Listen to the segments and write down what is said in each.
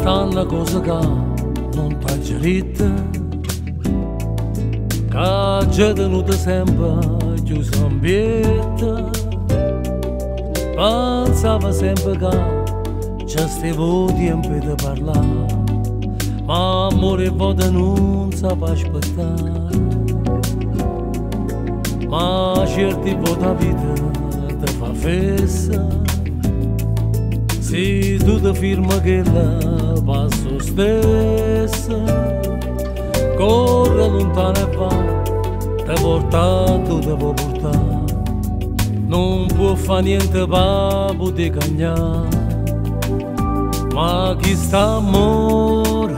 stanno cose che non t'ha gerita, che già tenuta sempre chiusa in bietta. Pensava sempre che ci stevo tempo di parlare, ma amore volte non sapeva aspettare. Ma certi volte la vita ti fa festa, se tu ti firma che la passo stessa, corre lontano e va, ti porta, tu ti puoi portare, non può fare niente per poter cagnare. Ma chi sta amore,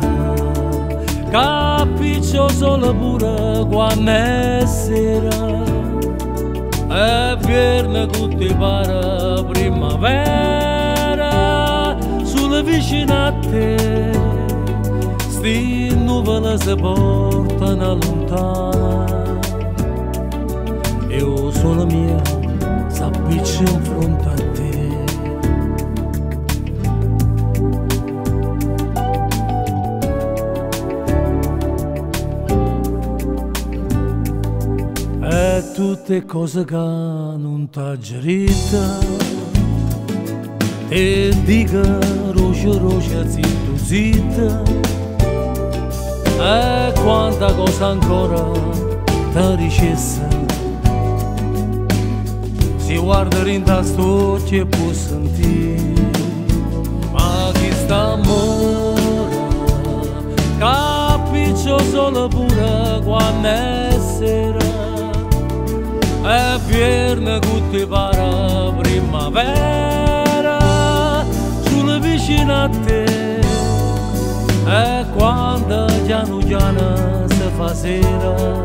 capisce solo pure quando è sera, e viene tutti pare primavera, sulle vicine a te, sti nuvole si portano lontano, io sono mia, s'appiccia in fronte a te. E tutte cose che non t'ha gerita, e dica roce, zitto, zitta, e quanta cosa ancora ti ricessa, si guarda in tast'occhi e può sentire. Ma chi sta amore, capisce solo pure quando è sera, e viene tutti pare primavera, sulle vicine a te, e quando piano piano si fa sera,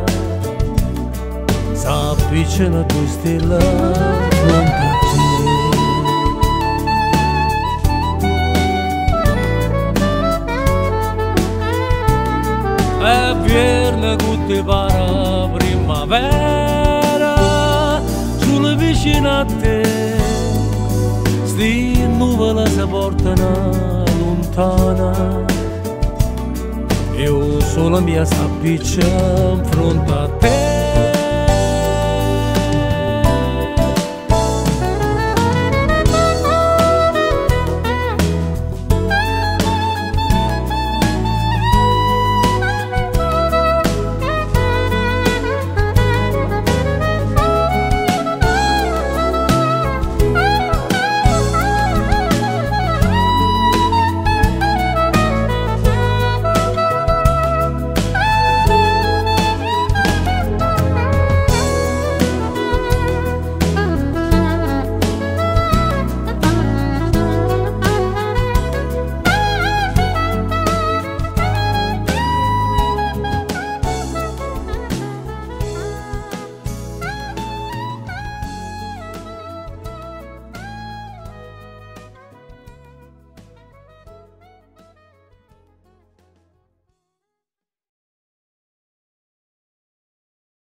s'appicciano due stelle fronte a te, e viene tutti pare primavera, sulle vicine a te, sti nuvole si portano lontana, io sola mia s'appiccia in fronte a te.